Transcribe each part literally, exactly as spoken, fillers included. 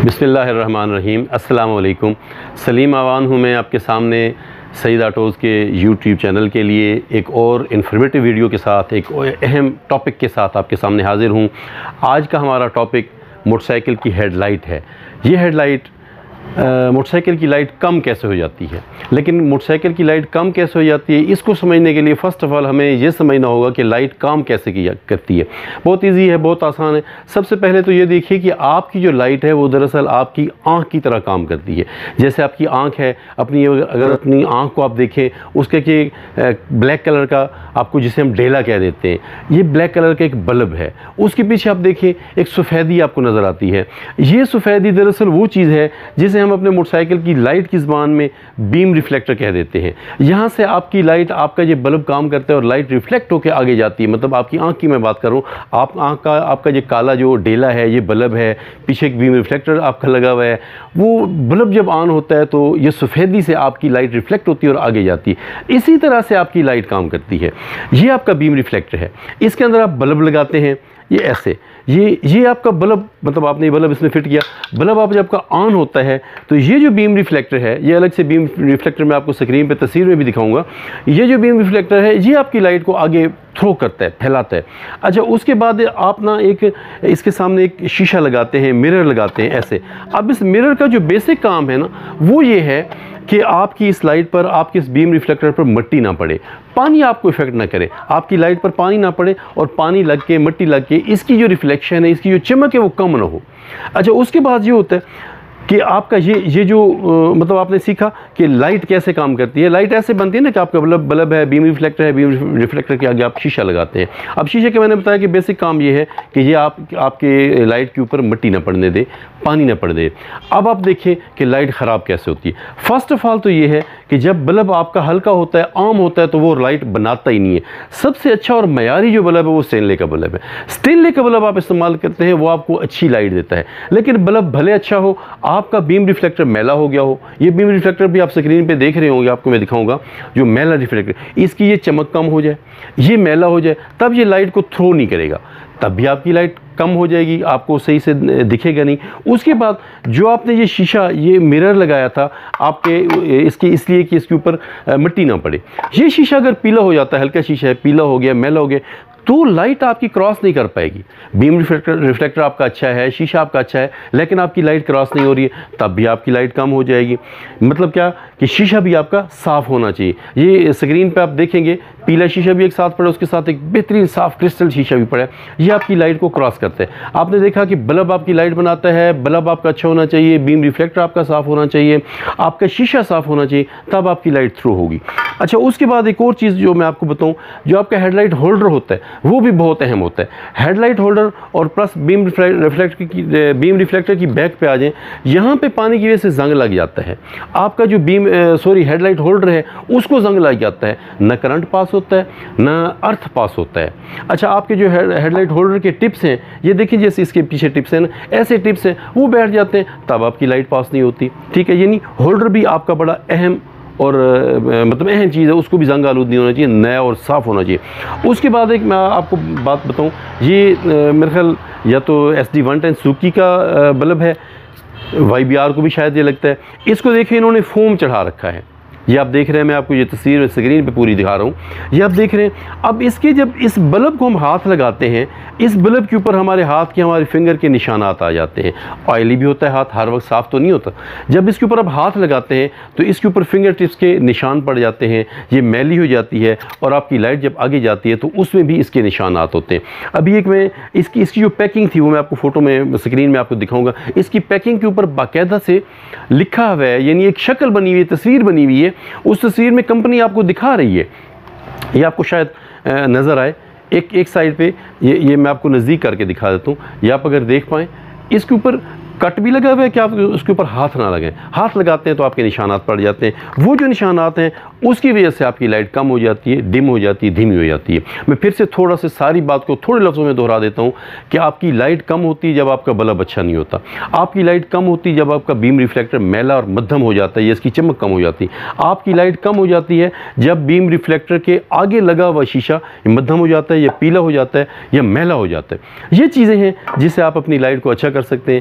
बिस्मिल्लाहिर्रहमानिर्रहीम। अस्सलाम वालेकुम। सलीम आवान हूँ मैं आपके सामने सईद ऑटोज़ के यूट्यूब चैनल के लिए एक और इन्फॉर्मेटिव वीडियो के साथ, एक अहम टॉपिक के साथ आपके सामने हाज़िर हूँ। आज का हमारा टॉपिक मोटरसाइकिल की हेडलाइट है। ये हेडलाइट मोटरसाइकिल की लाइट कम कैसे हो जाती है। लेकिन मोटरसाइकिल की लाइट कम कैसे हो जाती है, इसको समझने के लिए फ़र्स्ट ऑफ़ ऑल हमें ये समझना होगा कि लाइट काम कैसे की करती है। बहुत इजी है, बहुत आसान है। सबसे पहले तो ये देखिए कि आपकी जो लाइट है वो दरअसल आपकी आँख की तरह काम करती है। जैसे आपकी आँख है, अपनी अगर अपनी आँख को आप देखें, उसके कि ब्लैक कलर का आपको जिसे हम डेला कह देते हैं, ये ब्लैक कलर का एक बल्ब है। उसके पीछे आप देखें एक सफ़ेदी आपको नज़र आती है। ये सफ़ेदी दरअसल वो चीज़ है जिसे हम अपने मोटरसाइकिल की लाइट की ज़बान में बीम रिफ्लेक्टर कह देते हैं। यहाँ से आपकी लाइट, आपका ये बल्ब काम करता है और लाइट रिफ्लेक्ट होकर आगे जाती है। मतलब आपकी आँख की मैं बात करूँ, आप आँख का आपका ये काला जो डेला है, ये बल्ब है, पीछे एक बीम रिफ्लेक्टर आपका लगा हुआ है। वो बल्ब जब ऑन होता है तो ये सफ़ेदी से आपकी लाइट रिफ्लेक्ट होती है और आगे जाती है। इसी तरह से आपकी लाइट काम करती है। ये आपका बीम रिफ्लेक्टर है। इसके अंदर आप बल्ब लगाते हैं, ये ऐसे, ये ये आपका बल्ब, मतलब आपने ये बल्ब इसमें फिट किया, बल्ब आप जब का ऑन होता है तो ये जो बीम रिफ्लेक्टर है, ये अलग से बीम रिफ्लेक्टर मैं आपको स्क्रीन पे तस्वीर में भी दिखाऊंगा। ये जो बीम रिफ्लेक्टर है ये आपकी लाइट को आगे थ्रो करता है, फैलाता है। अच्छा, उसके बाद आप ना एक इसके सामने एक शीशा लगाते हैं, मिरर लगाते हैं ऐसे। अब इस मिरर का जो बेसिक काम है ना, वो ये है कि आपकी इस लाइट पर, आपकी इस बीम रिफ्लेक्टर पर मिट्टी ना पड़े, पानी आपको इफेक्ट ना करे, आपकी लाइट पर पानी ना पड़े और पानी लग के, मिट्टी लग के इसकी जो रिफ्लेक्शन है, इसकी जो चमक है वो कम ना हो। अच्छा, उसके बाद ये होता है कि आपका ये ये जो आ, मतलब आपने सीखा कि लाइट कैसे काम करती है। लाइट ऐसे बनती है ना कि आपका बल्ब बल्ब है, बीम रिफ्लेक्टर है, बीम रिफ्लेक्टर के आगे आप शीशा लगाते हैं। अब शीशे के मैंने बताया कि बेसिक काम ये है कि ये आप आपके लाइट के ऊपर मिट्टी ना पड़ने दे, पानी ना पड़ दे। अब आप देखें कि लाइट ख़राब कैसे होती है। फर्स्ट ऑफ ऑल तो ये है कि जब बल्ब आपका हल्का होता है, आम होता है, तो वो लाइट बनाता ही नहीं है। सबसे अच्छा और मयारी जो बल्ब है वो स्टेनले का बल्ब है। स्टेनले का बल्ब आप इस्तेमाल करते हैं, वो आपको अच्छी लाइट देता है। लेकिन बल्ब भले अच्छा हो, आपका बीम रिफ्लेक्टर मैला हो गया हो, ये बीम रिफ्लेक्टर भी आप स्क्रीन पे देख रहे होंगे, आपको मैं दिखाऊंगा, जो मैला रिफ्लेक्टर, इसकी ये चमक कम हो जाए, ये मैला हो जाए, तब ये लाइट को थ्रो नहीं करेगा, तब भी आपकी लाइट कम हो जाएगी, आपको सही से दिखेगा नहीं। उसके बाद जो आपने ये शीशा, ये मिरर लगाया था आपके इसके इसलिए कि इसके ऊपर मिट्टी ना पड़े, ये शीशा अगर पीला हो जाता है, हल्का शीशा है, पीला हो गया, मैला हो गया, तो लाइट आपकी क्रॉस नहीं कर पाएगी। बीम रिफ्लेक्टर रिफ्लेक्टर आपका अच्छा है, शीशा आपका अच्छा है, लेकिन आपकी लाइट क्रॉस नहीं हो रही है, तब भी आपकी लाइट कम हो जाएगी। मतलब क्या कि शीशा भी आपका साफ़ होना चाहिए। ये स्क्रीन पे आप देखेंगे पीला शीशा भी एक साथ पड़ा, उसके साथ एक बेहतरीन साफ़ क्रिस्टल शीशा भी पड़ा है, ये आपकी लाइट को क्रॉस करते हैं। आपने देखा कि बल्ब आपकी लाइट बनाता है, बल्ब आपका अच्छा होना चाहिए, बीम रिफ्लेक्टर आपका साफ़ होना चाहिए, आपका शीशा साफ़ होना चाहिए, तब आपकी लाइट थ्रू होगी। अच्छा, उसके बाद एक और चीज़ जो मैं आपको बताऊँ, जो आपका हेडलाइट होल्डर होता है वो भी बहुत अहम होता है। हेडलाइट होल्डर और प्लस बीम रिफ्लेक्टर की बीम रिफ्लेक्टर की बैक पे आ जाएं, यहाँ पे पानी की वजह से जंग लग जाता है। आपका जो बीम सॉरी हेडलाइट होल्डर है उसको जंग लग जाता है, न करंट पास होता है, न अर्थ पास होता है। अच्छा, आपके जो हेडलाइट होल्डर के टिप्स हैं, ये देखिए, जैसे इसके पीछे टिप्स हैं ना, ऐसे टिप्स हैं, वो बैठ जाते हैं, तब आपकी लाइट पास नहीं होती। ठीक है, यानी होल्डर भी आपका बड़ा अहम और मतलब अहम चीज़ है, उसको भी जंग आलूद नहीं होना चाहिए, नया और साफ़ होना चाहिए। उसके बाद एक मैं आपको बात बताऊं, ये मेरे ख्याल या तो एस डी वन टेन सुकी का बल्ब है, वाई बी आर को भी शायद ये लगता है। इसको देखिए, इन्होंने फोम चढ़ा रखा है, ये आप देख रहे हैं, मैं आपको ये तस्वीर स्क्रीन पे पूरी दिखा रहा हूँ, ये आप देख रहे हैं। अब इसके जब इस बल्ब को हम हाथ लगाते हैं, इस बल्ब के ऊपर हमारे हाथ के, हमारे फिंगर के निशानात आ जाते हैं। ऑयली भी होता है हाथ, हर वक्त साफ़ तो नहीं होता। जब इसके ऊपर आप हाथ लगाते हैं तो इसके ऊपर फिंगर टिप्स के निशान पड़ जाते हैं, ये मैली हो जाती है, और आपकी लाइट जब आगे जाती है तो उसमें भी इसके निशानात होते हैं। अभी एक मैं इसकी इसकी जो पैकिंग थी वो मैं आपको फ़ोटो में स्क्रीन में आपको दिखाऊँगा। इसकी पैकिंग के ऊपर बाकायदा से लिखा हुआ है, यानी एक शक्ल बनी हुई है, तस्वीर बनी हुई है, उस तस्वीर में कंपनी आपको दिखा रही है। ये आपको शायद नज़र आए, एक एक साइड पे ये ये मैं आपको नज़दीक करके दिखा देता हूँ, ये आप अगर देख पाएँ, इसके ऊपर कट भी लगा हुआ है कि आप उसके ऊपर हाथ ना लगाएं। हाथ लगाते हैं तो आपके निशानात पड़ जाते हैं। वो जो निशानात हैं उसकी वजह से आपकी लाइट कम हो जाती है, डिम हो जाती है, धीमी हो जाती है। मैं फिर से थोड़ा सा सारी बात को थोड़े लफ्ज़ों में दोहरा देता हूँ कि आपकी लाइट कम होती है जब आपका बल्ब अच्छा नहीं होता। आपकी लाइट कम होती है जब आपका बीम रिफ्लेक्टर मैला और मध्यम हो जाता है, या इसकी चमक कम हो जाती है। आपकी लाइट कम हो जाती है जब बीम रिफ्लेक्टर के आगे लगा हुआ शीशा मध्यम हो जाता है, या पीला हो जाता है, या मैला हो जाता है। ये चीज़ें हैं जिससे आप अपनी लाइट को अच्छा कर सकते हैं, अपने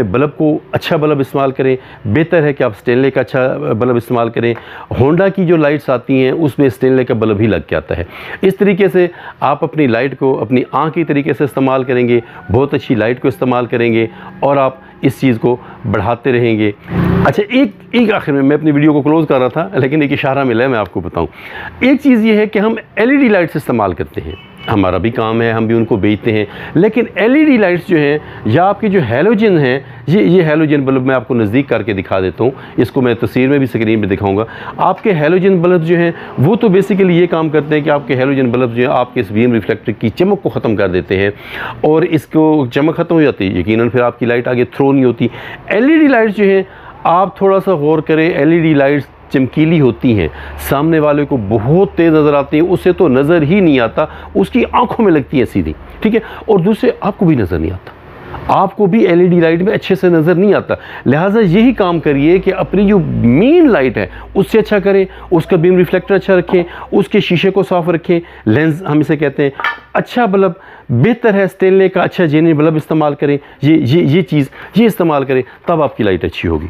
अपने बल्ब को अच्छा बल्ब इस्तेमाल करें, बेहतर है कि आप स्टेनले का अच्छा बल्ब इस्तेमाल करें। होंडा की जो लाइट्स आती हैं उसमें स्टेनले का बल्ब ही लग के आता है। इस तरीके से आप अपनी लाइट को अपनी आँख की तरीके से इस्तेमाल करेंगे, बहुत अच्छी लाइट को इस्तेमाल करेंगे और आप इस चीज़ को बढ़ाते रहेंगे। अच्छा, एक एक आखिर में मैं अपनी वीडियो को क्लोज़ कर रहा था, लेकिन एक इशारा मिला है, मैं आपको बताऊं। एक चीज़ ये है कि हम एलईडी लाइट्स इस्तेमाल करते हैं, हमारा भी काम है, हम भी उनको बेचते हैं, लेकिन एलईडी लाइट्स जो हैं या आपके जो हैलोजन हैं, ये ये हैलोजन बल्ब मैं आपको नज़दीक करके दिखा देता हूँ, इसको मैं तस्वीर में भी स्क्रीन पे दिखाऊंगा। आपके हैलोजन बल्ब जो हैं वो तो बेसिकली ये काम करते हैं कि आपके हैलोजन बल्ब जो है आपके इस बीम रिफ्लेक्टर की चमक को ख़त्म कर देते हैं, और इसको चमक ख़त्म हो जाती है, यकीनन फिर आपकी लाइट आगे थ्रो नहीं होती। एलईडी लाइट्स जो हैं आप थोड़ा सा गौर करें, एलईडी लाइट्स चमकीली होती हैं, सामने वाले को बहुत तेज़ नज़र आती हैं, उसे तो नज़र ही नहीं आता, उसकी आंखों में लगती है सीधी, ठीक है, और दूसरे आपको भी नज़र नहीं आता, आपको भी एलईडी लाइट में अच्छे से नज़र नहीं आता। लिहाजा यही काम करिए कि अपनी जो मेन लाइट है उससे अच्छा करें, उसका बीम रिफ्लेक्टर अच्छा रखें, उसके शीशे को साफ़ रखें, लेंस हम इसे कहते हैं, अच्छा बल्ब बेहतर है स्टेनले का अच्छा जेन्युइन बल्ब इस्तेमाल करें, ये ये ये चीज़ ये इस्तेमाल करें, तब आपकी लाइट अच्छी होगी।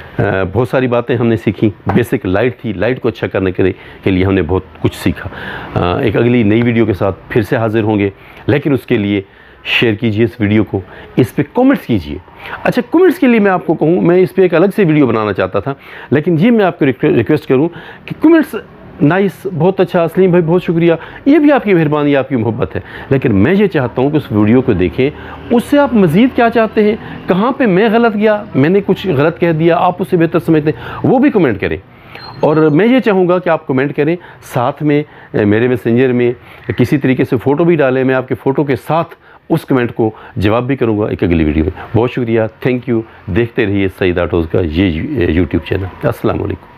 बहुत सारी बातें हमने सीखी, बेसिक लाइट थी, लाइट को अच्छा करने के के लिए हमने बहुत कुछ सीखा। आ, एक अगली नई वीडियो के साथ फिर से हाजिर होंगे, लेकिन उसके लिए शेयर कीजिए इस वीडियो को, इस पे कमेंट्स कीजिए। अच्छा, कमेंट्स के लिए मैं आपको कहूँ, मैं इस पे एक अलग से वीडियो बनाना चाहता था, लेकिन ये मैं आपको रिक्वेस्ट करूँ कि कमेंट्स नाइस, बहुत अच्छा सलीम भाई, बहुत शुक्रिया, ये भी आपकी मेहरबानी, आपकी मोहब्बत है, लेकिन मैं ये चाहता हूँ कि उस वीडियो को देखें, उससे आप मज़ीद क्या चाहते हैं, कहाँ पे मैं गलत गया, मैंने कुछ गलत कह दिया, आप उससे बेहतर समझते हैं, वो भी कमेंट करें। और मैं ये चाहूँगा कि आप कमेंट करें, साथ में मेरे मैसेंजर में किसी तरीके से फ़ोटो भी डालें, मैं आपके फ़ोटो के साथ उस कमेंट को जवाब भी करूँगा एक अगली वीडियो में। बहुत शुक्रिया, थैंक यू। देखते रहिए सईद ऑटोज़ का ये यूट्यूब चैनल। अस्सलाम वालेकुम।